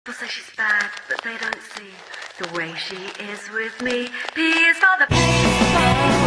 People say she's bad, but they don't see the way she is with me. P is for the people.